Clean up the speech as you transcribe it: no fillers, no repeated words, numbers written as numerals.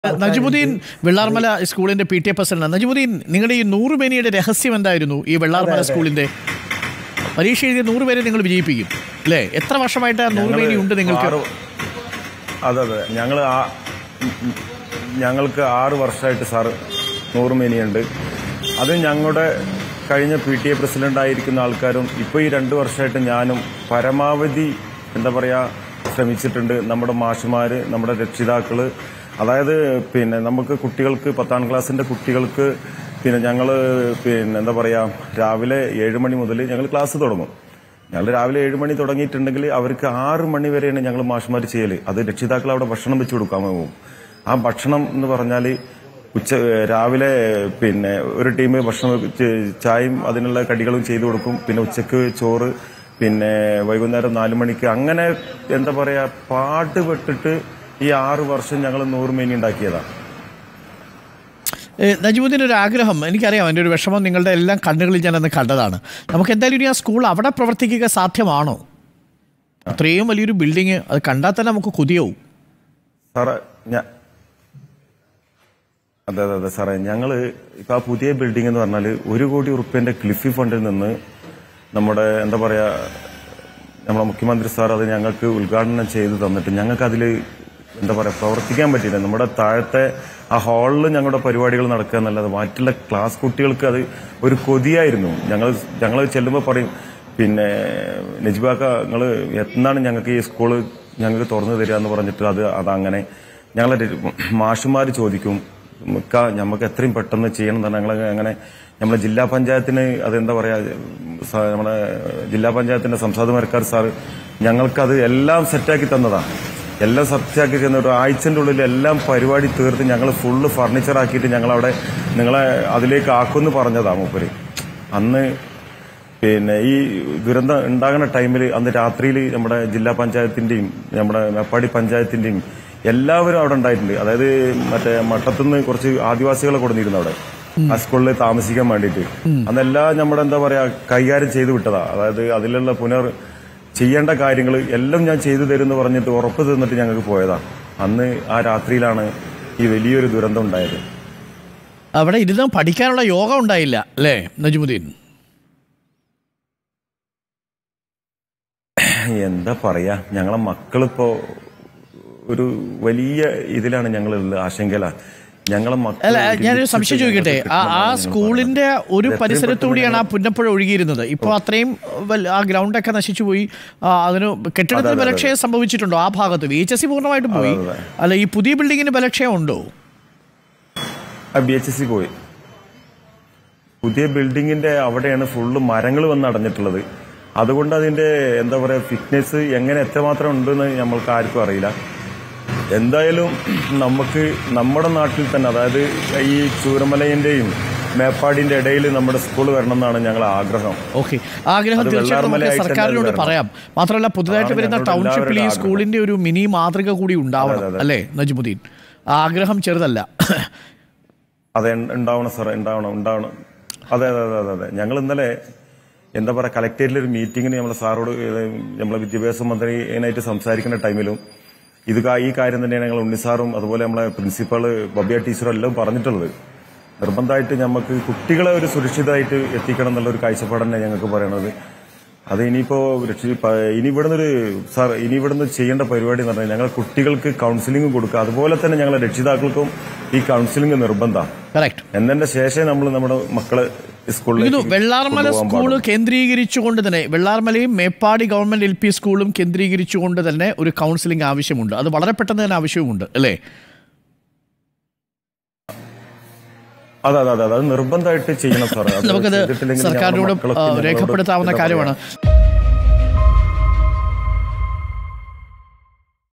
നജമുദ്ദീൻ വെള്ളാർമല സ്കൂളിന്റെ PTA president. Najmuddin, നിങ്ങളുടെ ഈ 100 മേനിയുടെ രഹസ്യം എന്തായിരുന്നു? ഈ വെള്ളാർമല സ്കൂളിന്റെ പരീക്ഷ എഴുതിയ 100 പേരെ നിങ്ങൾ വിജയിപ്പിക്കും അല്ലേ? എത്ര വർഷമായിട്ട് 100 മേനി ഉണ്ട് നിങ്ങൾക്ക്? അതെ, ഞങ്ങൾക്ക് 6 വർഷമായിട്ട് സാർ 100 മേനിയുണ്ട്. അത് ഞങ്ങളുടെ കഴിഞ്ഞ PTA പ്രസിഡന്റ് ആയിരിക്കുന്ന ആൾക്കാരും ഇപ്പോൾ ഈ 2 വർഷമായിട്ട് ഞാനും പരമാവധി എന്താ പറയുക ശ്രമിച്ചിട്ടുണ്ട്. നമ്മുടെ മാഷുമാർ, നമ്മുടെ രക്ഷിതാക്കൾ, അതായത് നമുക്ക് കുട്ടികൾക്ക് 10ാം ക്ലാസ്സിന്റെ കുട്ടികൾക്ക് ഞങ്ങൾ എന്താ പറയുക രാവിലെ 7 മണി മുതൽ ഞങ്ങൾ ക്ലാസ് തുടങ്ങും. ഞങ്ങൾ രാവിലെ 7 മണി തുടങ്ങിയിട്ടുണ്ടെങ്കിൽ അവർക്ക് 6 മണി വരെയാണ് ഞങ്ങൾ മാഷുമാർ ചെയ്യൽ. അത് രക്ഷിതാക്കൾ അവിടെ ഭക്ഷണം വെച്ച് കൊടുക്കാൻ പോകും. ആ ഭക്ഷണം എന്ന് പറഞ്ഞാൽ രാവിലെ ഒരു ടീം ഭക്ഷണം ചായയും അതിനുള്ള കടികളും ചെയ്തു കൊടുക്കും. പിന്നെ ഉച്ചക്ക് ചോറ്, വൈകുന്നേരം 4 മണിക്ക് അങ്ങനെ എന്താ പറയാ പാട്ടുപെട്ടിട്ട് ഈ 6 വർഷം ഞങ്ങൾ 100 മേനി ഉണ്ടാക്കിയതാണ്. നജമുദ്ദീൻ, ഒരു ആഗ്രഹം എനിക്കറിയാം, എൻ്റെ ഒരു വിഷമം നിങ്ങളുടെ എല്ലാം കണ്ണുകളിൽ ഞാനന്ന് കണ്ടതാണ്. നമുക്ക് എന്തായാലും ഇനി ആ സ്കൂൾ അവിടെ പ്രവർത്തിക്കുക സാധ്യമാണോ? അത്രയും വലിയൊരു ബിൽഡിങ്, അത് കണ്ടാൽ തന്നെ നമുക്ക് കൊതിയാവും സാറേ. അതെ സാറേ, ഞങ്ങൾ ഇപ്പം ആ പുതിയ ബിൽഡിംഗ് എന്ന് പറഞ്ഞാൽ 1 കോടി ഉറുപ്പ്യൻ്റെ ക്ലിഫി ഫണ്ടിൽ നിന്ന് നമ്മുടെ എന്താ പറയുക നമ്മുടെ മുഖ്യമന്ത്രി സാർ അത് ഞങ്ങൾക്ക് ഉദ്ഘാടനം ചെയ്ത് തന്നിട്ട് ഞങ്ങൾക്ക് അതിൽ എന്താ പറയുക പ്രവർത്തിക്കാൻ പറ്റിയില്ല. നമ്മുടെ താഴത്തെ ആ ഹാളിൽ ഞങ്ങളുടെ പരിപാടികൾ നടക്കുക എന്നല്ലാതെ മറ്റുള്ള ക്ലാസ് കുട്ടികൾക്ക് അത് ഒരു കൊതിയായിരുന്നു. ഞങ്ങൾ ചെല്ലുമ്പോൾ പറയും, നജിബാക്ക നിങ്ങൾ എന്നാണ് ഞങ്ങൾക്ക് ഈ സ്കൂള് ഞങ്ങൾക്ക് തുറന്നു തരിക എന്ന് പറഞ്ഞിട്ട് അതങ്ങനെ ഞങ്ങളെ മാഷുമാർ ചോദിക്കും, നമുക്ക് എത്രയും പെട്ടെന്ന് ചെയ്യണം തന്നെ. അങ്ങനെ നമ്മളെ ജില്ലാ പഞ്ചായത്തിന് അതെന്താ പറയാ നമ്മുടെ ജില്ലാ പഞ്ചായത്തിന്റെ സംസാദ് മരക്കാർ സാറ് ഞങ്ങൾക്കത് എല്ലാം സെറ്റാക്കി തന്നതാണ്. എല്ലാം സെറ്റാക്കി തന്ന ഒരു ആഴ്ചന്റെ ഉള്ളിൽ എല്ലാം പരിപാടി തീർത്ത് ഞങ്ങൾ ഫുള്ള് ഫർണിച്ചർ ആക്കിയിട്ട് ഞങ്ങളവിടെ നിങ്ങളെ അതിലേക്ക് ആക്കുമെന്ന് പറഞ്ഞതാ മൂപ്പര്. അന്ന് ഈ ദുരന്തം ഉണ്ടാകുന്ന ടൈമിൽ അന്ന് രാത്രിയിൽ നമ്മുടെ ജില്ലാ പഞ്ചായത്തിന്റെയും നമ്മുടെ മേപ്പാടി പഞ്ചായത്തിന്റെയും എല്ലാവരും അവിടെ ഉണ്ടായിട്ടുണ്ട്. അതായത് മറ്റേ മട്ടത്തുനിന്ന് കുറച്ച് ആദിവാസികളെ കൊടുത്തിരുന്നു അവിടെ ആ സ്കൂളിൽ താമസിക്കാൻ വേണ്ടിയിട്ട്. അന്നെല്ലാം നമ്മുടെ എന്താ പറയാ കൈകാര്യം ചെയ്തു വിട്ടതാ. അതായത് അതിലുള്ള ചെയ്യേണ്ട കാര്യങ്ങൾ എല്ലാം ഞാൻ ചെയ്തു തരുമെന്ന് പറഞ്ഞിട്ട് ഉറപ്പ് തന്നിട്ട് ഞങ്ങൾക്ക് പോയതാ. അന്ന് ആ രാത്രിയിലാണ് ഈ വലിയൊരു ദുരന്തം ഉണ്ടായത്. അവിടെ ഇരുന്ന് പഠിക്കാനുള്ള യോഗം ഉണ്ടായില്ല അല്ലേ നജമുദ്ദീൻ? എന്താ പറയാ, ഞങ്ങളെ മക്കളിപ്പോ ഒരു വലിയ ഇതിലാണ് ഞങ്ങളുള്ളത്, ആശങ്കയിലാണ് ഞങ്ങളെ മക്കൾ. അല്ല, ഞാനൊരു സംശയം ചോദിക്കട്ടെ, ആ സ്കൂളിന്റെ ഒരു പരിസരത്തൂടെയാണ് ആ പുന്നപ്പുഴ ഒഴുകിയിരുന്നത്. ഇപ്പോൾ അത്രയും ആ ഗ്രൗണ്ടൊക്കെ നശിച്ചു പോയി. അതിന് കെട്ടിടത്തിന് ബലക്ഷയം സംഭവിച്ചിട്ടുണ്ടോ ആ ഭാഗത്ത്? VHSC പൂർണ്ണമായിട്ടും പോയി. അല്ല, ഈ പുതിയ ബിൽഡിങ്ങിന് ബലക്ഷയം ഉണ്ടോ? VHSC പോയി. പുതിയ ബിൽഡിങ്ങിന്റെ അവിടെയാണ് ഫുള്ള് മരങ്ങൾ വന്ന് അടഞ്ഞിട്ടുള്ളത്. അതുകൊണ്ട് അതിന്റെ എന്താ പറയാ ഫിറ്റ്നസ് എങ്ങനെ എത്രമാത്രം ഉണ്ടെന്ന് നമ്മൾക്ക് ആർക്കും അറിയില്ല. എന്തായാലും നമുക്ക് നമ്മുടെ നാട്ടിൽ തന്നെ, അതായത് ഈ ചൂരമലയിന്റെയും മേപ്പാടിന്റെ ഇടയിൽ നമ്മുടെ സ്കൂൾ വരണം എന്നാണ് ഞങ്ങളുടെ ആഗ്രഹം. ഓക്കെ, ആഗ്രഹം തീർച്ചയായിട്ടും സർക്കാരിനോട് പറയാം. മാത്രമല്ല, പുതുതായിട്ട് വരുന്ന ടൗൺഷിപ്പിൽ ഈ സ്കൂളിന്റെ ഒരു മിനി മാതൃക കൂടി ഉണ്ടാവണം അല്ലേ നജമുദ്ദീൻ? ആഗ്രഹം ചെറുതല്ല. അതെ, ഉണ്ടാവണം സാറേ, ഉണ്ടാവണം. അതെ. ഞങ്ങൾ ഇന്നലെ എന്താ പറയുക കളക്ടറേറ്റിൽ ഒരു മീറ്റിങ്ങിന് നമ്മളെ സാറോട് നമ്മളെ വിദ്യാഭ്യാസ മന്ത്രിയായിട്ട് സംസാരിക്കുന്ന ടൈമിലും ഈ കാര്യം തന്നെയാണ് ഞങ്ങൾ ഉണ്ണിസാറും അതുപോലെ നമ്മളെ പ്രിൻസിപ്പൾ ബബിയ ടീച്ചറും എല്ലാം പറഞ്ഞിട്ടുള്ളത്. നിർബന്ധമായിട്ട് നമുക്ക് കുട്ടികളെ ഒരു സുരക്ഷിതമായിട്ട് എത്തിക്കണം എന്നുള്ള ഒരു കാഴ്ചപ്പാട് തന്നെ ഞങ്ങൾക്ക് പറയണത്. അത് ഇനി ഇവിടുന്ന് ചെയ്യേണ്ട പരിപാടി എന്ന് പറഞ്ഞാൽ ഞങ്ങൾ കുട്ടികൾക്ക് കൗൺസിലിംഗ് കൊടുക്കുക. അതുപോലെ തന്നെ ഞങ്ങളെ രക്ഷിതാക്കൾക്കും ഈ കൗൺസിലിംഗ് നിർബന്ധമാണ്. എന്നതിന്റെ ശേഷം നമ്മൾ നമ്മുടെ മക്കളെ വെള്ളാർമല സ്കൂൾ കേന്ദ്രീകരിച്ചുകൊണ്ട് തന്നെ, വെള്ളാർമലയും മേപ്പാടി ഗവൺമെന്റ് LP സ്കൂളും കേന്ദ്രീകരിച്ചുകൊണ്ട് തന്നെ ഒരു കൗൺസിലിംഗ് ആവശ്യമുണ്ട്. അത് വളരെ പെട്ടെന്ന് തന്നെ ആവശ്യമുണ്ട് അല്ലേ? അതെ, അത് നിർബന്ധമായിട്ട് ചെയ്യണം സാറേ. നമുക്കത് സർക്കാരിനോട് രേഖപ്പെടുത്താവുന്ന കാര്യമാണ്.